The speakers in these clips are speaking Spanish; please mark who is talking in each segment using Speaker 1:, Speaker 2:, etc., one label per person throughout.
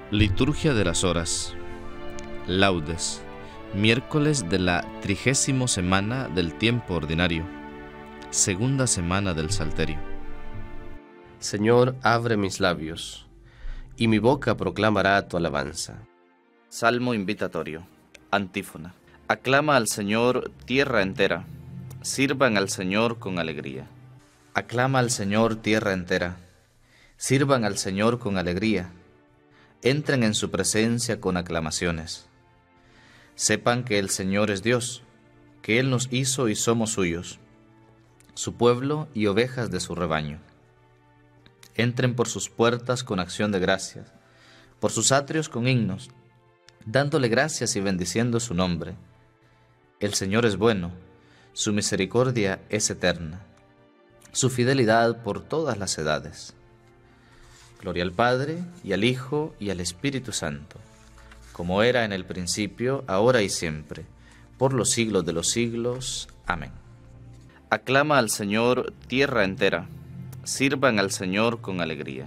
Speaker 1: Liturgia de las Horas. Laudes. Miércoles de la 30ª semana del tiempo ordinario. Segunda semana del Salterio.
Speaker 2: Señor, abre mis labios, y mi boca proclamará tu alabanza.
Speaker 3: Salmo invitatorio. Antífona. Aclama al Señor tierra entera. Sirvan al Señor con alegría.
Speaker 4: Aclama al Señor tierra entera. Sirvan al Señor con alegría. Entren en su presencia con aclamaciones. Sepan que el Señor es Dios, que Él nos hizo y somos suyos, su pueblo y ovejas de su rebaño. Entren por sus puertas con acción de gracias, por sus atrios con himnos, dándole gracias y bendiciendo su nombre. El Señor es bueno, su misericordia es eterna, su fidelidad por todas las edades. Gloria al Padre, y al Hijo, y al Espíritu Santo, como era en el principio, ahora y siempre, por los siglos de los siglos. Amén.
Speaker 3: Aclama al Señor tierra entera. Sirvan al Señor con alegría.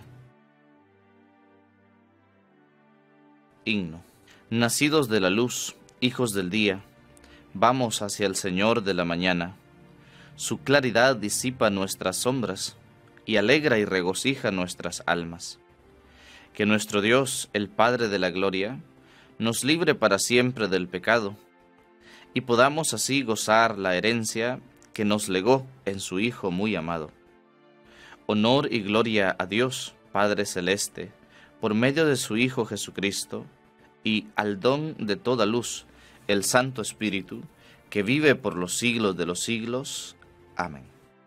Speaker 3: Himno. Nacidos de la luz, hijos del día, vamos hacia el Señor de la mañana. Su claridad disipa nuestras sombras y alegra y regocija nuestras almas. Que nuestro Dios, el Padre de la gloria, nos libre para siempre del pecado, y podamos así gozar la herencia que nos legó en su Hijo muy amado. Honor y gloria a Dios, Padre Celeste, por medio de su Hijo Jesucristo, y al don de toda luz, el Santo Espíritu, que vive por los siglos de los siglos. Amén.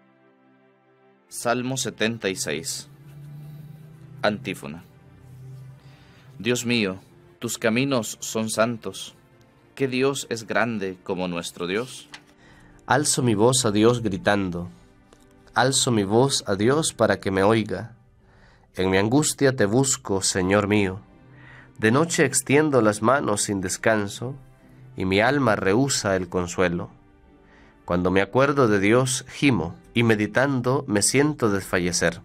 Speaker 3: Salmo 76. Antífona. Dios mío, tus caminos son santos. ¿Qué Dios es grande como nuestro Dios?
Speaker 2: Alzo mi voz a Dios gritando, alzo mi voz a Dios para que me oiga. En mi angustia te busco, Señor mío. De noche extiendo las manos sin descanso, y mi alma rehúsa el consuelo. Cuando me acuerdo de Dios, gimo, y meditando me siento desfallecer.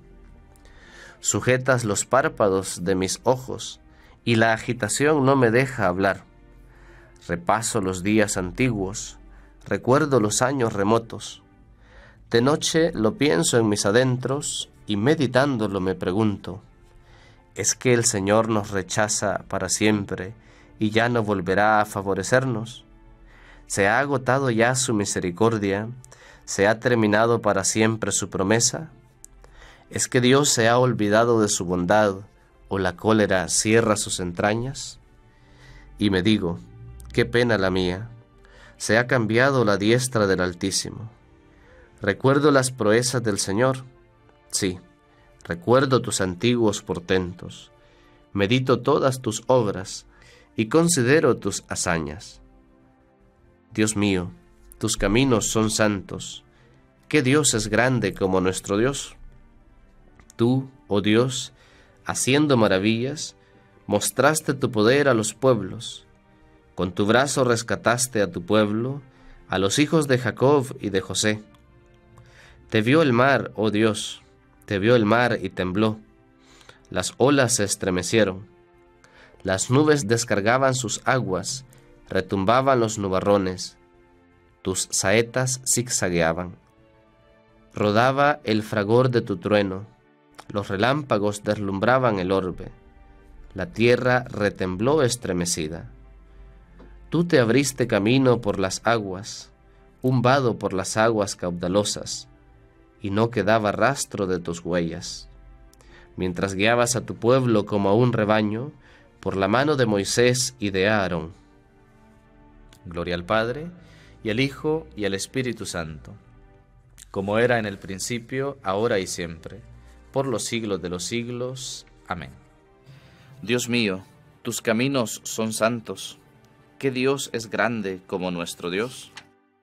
Speaker 2: Sujetas los párpados de mis ojos, y la agitación no me deja hablar. Repaso los días antiguos, recuerdo los años remotos. De noche lo pienso en mis adentros, y meditándolo me pregunto, ¿es que el Señor nos rechaza para siempre, y ya no volverá a favorecernos? ¿Se ha agotado ya su misericordia? ¿Se ha terminado para siempre su promesa? ¿Es que Dios se ha olvidado de su bondad, o la cólera cierra sus entrañas? Y me digo, qué pena la mía, se ha cambiado la diestra del Altísimo. Recuerdo las proezas del Señor, sí, recuerdo tus antiguos portentos, medito todas tus obras y considero tus hazañas. Dios mío, tus caminos son santos. ¿Qué Dios es grande como nuestro Dios? Tú, oh Dios, haciendo maravillas, mostraste tu poder a los pueblos. Con tu brazo rescataste a tu pueblo, a los hijos de Jacob y de José. Te vio el mar, oh Dios, te vio el mar y tembló. Las olas se estremecieron. Las nubes descargaban sus aguas, retumbaban los nubarrones, tus saetas zigzagueaban. Rodaba el fragor de tu trueno, los relámpagos deslumbraban el orbe, la tierra retembló estremecida. Tú te abriste camino por las aguas, un vado por las aguas caudalosas, y no quedaba rastro de tus huellas. Mientras guiabas a tu pueblo como a un rebaño, por la mano de Moisés y de Aarón.
Speaker 4: Gloria al Padre, y al Hijo, y al Espíritu Santo, como era en el principio, ahora y siempre, por los siglos de los siglos. Amén.
Speaker 3: Dios mío, tus caminos son santos. ¿Qué Dios es grande como nuestro Dios?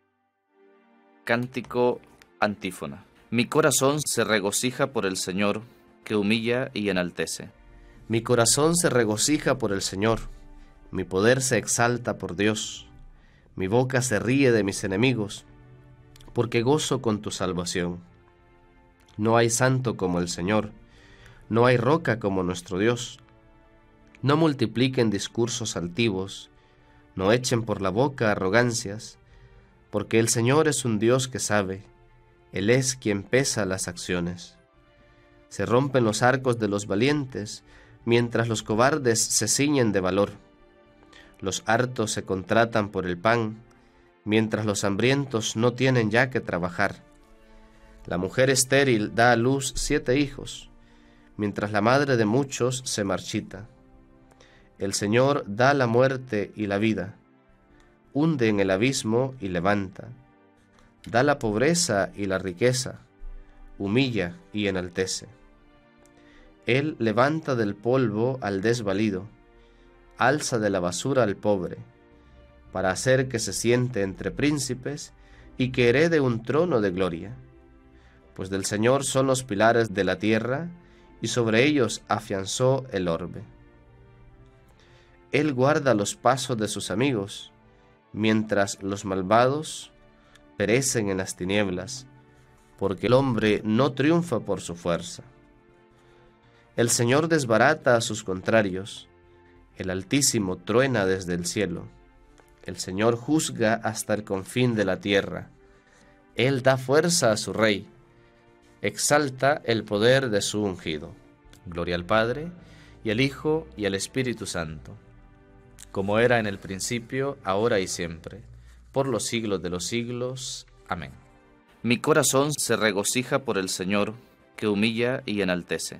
Speaker 3: Cántico antífona. Mi corazón se regocija por el Señor, que humilla y enaltece.
Speaker 2: Mi corazón se regocija por el Señor, mi poder se exalta por Dios. Mi boca se ríe de mis enemigos, porque gozo con tu salvación. No hay santo como el Señor, no hay roca como nuestro Dios. No multipliquen discursos altivos, no echen por la boca arrogancias, porque el Señor es un Dios que sabe, Él es quien pesa las acciones. Se rompen los arcos de los valientes, mientras los cobardes se ciñen de valor. Los hartos se contratan por el pan, mientras los hambrientos no tienen ya que trabajar. La mujer estéril da a luz 7 hijos, mientras la madre de muchos se marchita. El Señor da la muerte y la vida, hunde en el abismo y levanta, da la pobreza y la riqueza, humilla y enaltece. Él levanta del polvo al desvalido, alza de la basura al pobre, para hacer que se siente entre príncipes y que herede un trono de gloria. Pues del Señor son los pilares de la tierra, y sobre ellos afianzó el orbe. Él guarda los pasos de sus amigos, mientras los malvados perecen en las tinieblas, porque el hombre no triunfa por su fuerza. El Señor desbarata a sus contrarios, el Altísimo truena desde el cielo. El Señor juzga hasta el confín de la tierra. Él da fuerza a su rey, exalta el poder de su ungido. Gloria al Padre, y al Hijo, y al Espíritu Santo, como era en el principio, ahora y siempre, por los siglos de los siglos. Amén.
Speaker 3: Mi corazón se regocija por el Señor, que humilla y enaltece.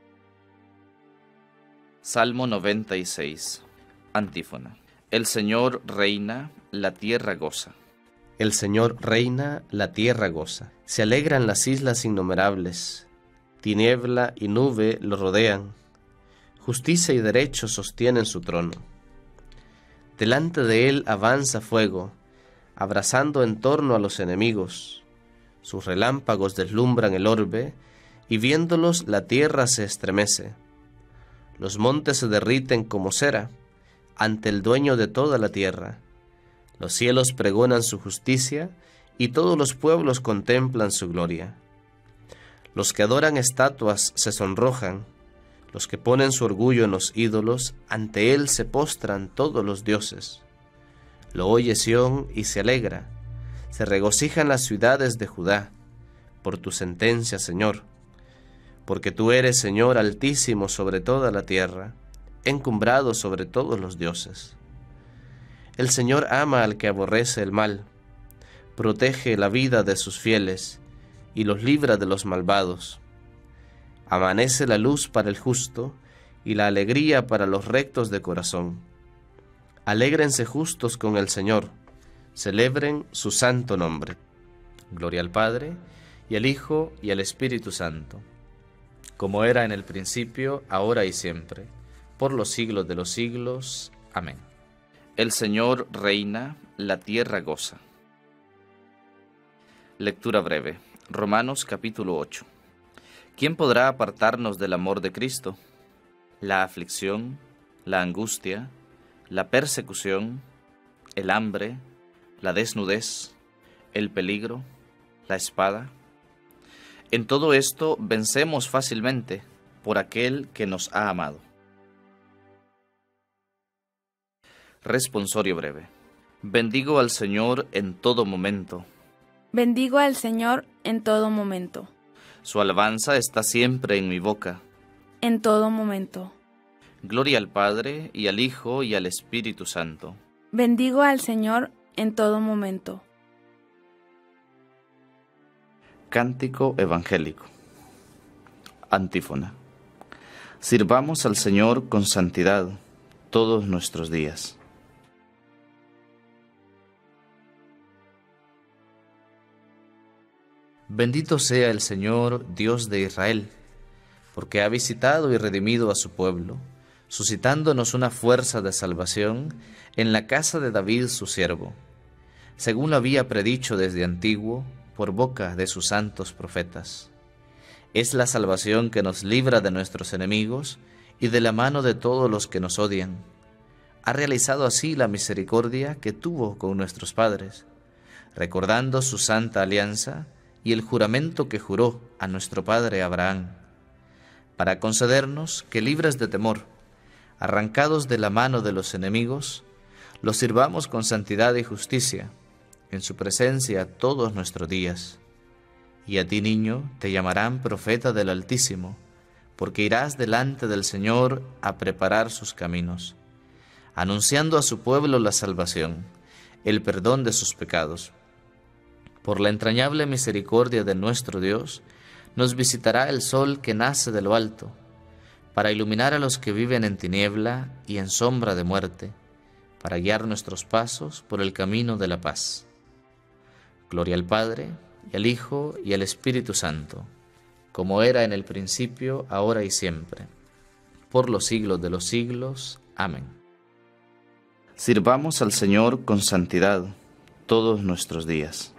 Speaker 3: Salmo 96. Antífona. El Señor reina, la tierra goza.
Speaker 2: El Señor reina, la tierra goza. Se alegran las islas innumerables. Tiniebla y nube lo rodean. Justicia y derecho sostienen su trono. Delante de él avanza fuego, abrasando en torno a los enemigos. Sus relámpagos deslumbran el orbe, y viéndolos la tierra se estremece. Los montes se derriten como cera ante el dueño de toda la tierra. Los cielos pregonan su justicia, y todos los pueblos contemplan su gloria. Los que adoran estatuas se sonrojan, los que ponen su orgullo en los ídolos, ante él se postran todos los dioses. Lo oye Sión y se alegra, se regocijan las ciudades de Judá, por tu sentencia, Señor. Porque tú eres, Señor, altísimo sobre toda la tierra, encumbrado sobre todos los dioses. El Señor ama al que aborrece el mal, protege la vida de sus fieles y los libra de los malvados. Amanece la luz para el justo y la alegría para los rectos de corazón. Alégrense justos con el Señor, celebren su santo nombre.
Speaker 4: Gloria al Padre, y al Hijo, y al Espíritu Santo, como era en el principio, ahora y siempre, por los siglos de los siglos. Amén.
Speaker 3: El Señor reina, la tierra goza. Lectura breve. Romanos capítulo 8. ¿Quién podrá apartarnos del amor de Cristo? La aflicción, la angustia, la persecución, el hambre, la desnudez, el peligro, la espada. En todo esto vencemos fácilmente por aquel que nos ha amado. Responsorio breve. Bendigo al Señor en todo momento.
Speaker 5: Bendigo al Señor en todo momento.
Speaker 3: Su alabanza está siempre en mi boca.
Speaker 5: En todo momento.
Speaker 3: Gloria al Padre, y al Hijo, y al Espíritu Santo.
Speaker 5: Bendigo al Señor en todo momento.
Speaker 3: Cántico evangélico. Antífona. Sirvamos al Señor con santidad todos nuestros días.
Speaker 4: Bendito sea el Señor, Dios de Israel, porque ha visitado y redimido a su pueblo, suscitándonos una fuerza de salvación en la casa de David su siervo, según lo había predicho desde antiguo por boca de sus santos profetas. Es la salvación que nos libra de nuestros enemigos y de la mano de todos los que nos odian. Ha realizado así la misericordia que tuvo con nuestros padres, recordando su santa alianza y el juramento que juró a nuestro padre Abraham, para concedernos que, libres de temor, arrancados de la mano de los enemigos, los sirvamos con santidad y justicia, en su presencia todos nuestros días. Y a ti, niño, te llamarán profeta del Altísimo, porque irás delante del Señor a preparar sus caminos, anunciando a su pueblo la salvación, el perdón de sus pecados. Por la entrañable misericordia de nuestro Dios, nos visitará el sol que nace de lo alto, para iluminar a los que viven en tiniebla y en sombra de muerte, para guiar nuestros pasos por el camino de la paz. Gloria al Padre, y al Hijo, y al Espíritu Santo, como era en el principio, ahora y siempre, por los siglos de los siglos. Amén.
Speaker 3: Sirvamos al Señor con santidad todos nuestros días.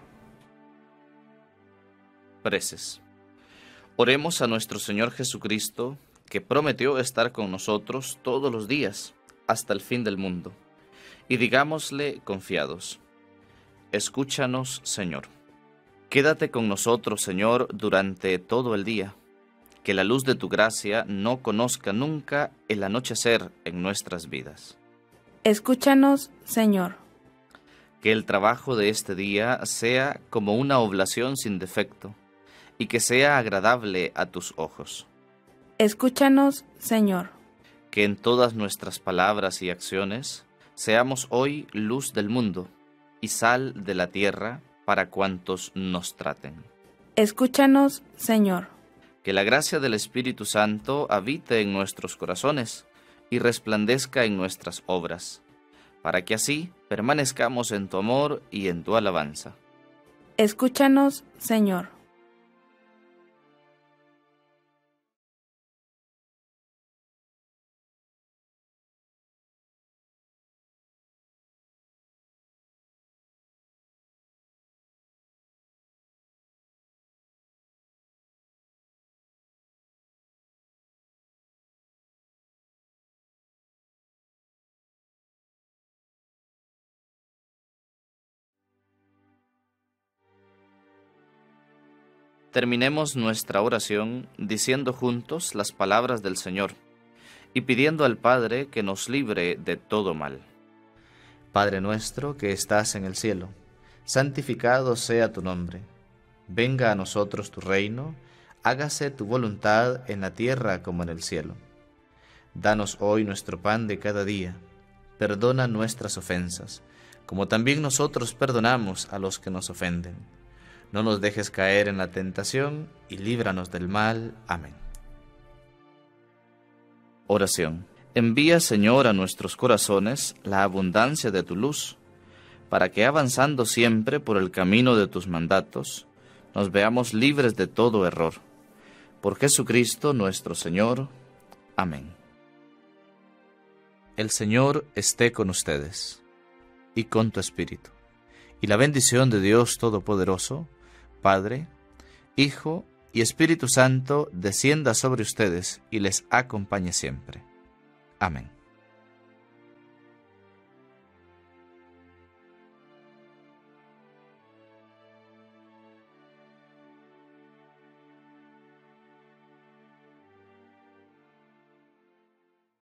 Speaker 3: Preces. Oremos a nuestro Señor Jesucristo, que prometió estar con nosotros todos los días, hasta el fin del mundo, y digámosle confiados: escúchanos, Señor. Quédate con nosotros, Señor, durante todo el día, que la luz de tu gracia no conozca nunca el anochecer en nuestras vidas.
Speaker 5: Escúchanos, Señor.
Speaker 3: Que el trabajo de este día sea como una oblación sin defecto, y que sea agradable a tus ojos.
Speaker 5: Escúchanos, Señor.
Speaker 3: Que en todas nuestras palabras y acciones seamos hoy luz del mundo y sal de la tierra para cuantos nos traten.
Speaker 5: Escúchanos, Señor.
Speaker 3: Que la gracia del Espíritu Santo habite en nuestros corazones y resplandezca en nuestras obras, para que así permanezcamos en tu amor y en tu alabanza.
Speaker 5: Escúchanos, Señor.
Speaker 3: Terminemos nuestra oración diciendo juntos las palabras del Señor y pidiendo al Padre que nos libre de todo mal.
Speaker 4: Padre nuestro que estás en el cielo, santificado sea tu nombre. Venga a nosotros tu reino, hágase tu voluntad en la tierra como en el cielo. Danos hoy nuestro pan de cada día. Perdona nuestras ofensas, como también nosotros perdonamos a los que nos ofenden. No nos dejes caer en la tentación y líbranos del mal. Amén.
Speaker 3: Oración. Envía, Señor, a nuestros corazones la abundancia de tu luz, para que avanzando siempre por el camino de tus mandatos, nos veamos libres de todo error. Por Jesucristo nuestro Señor. Amén.
Speaker 4: El Señor esté con ustedes y con tu espíritu. Y la bendición de Dios Todopoderoso, Padre, Hijo y Espíritu Santo, descienda sobre ustedes y les acompañe siempre. Amén.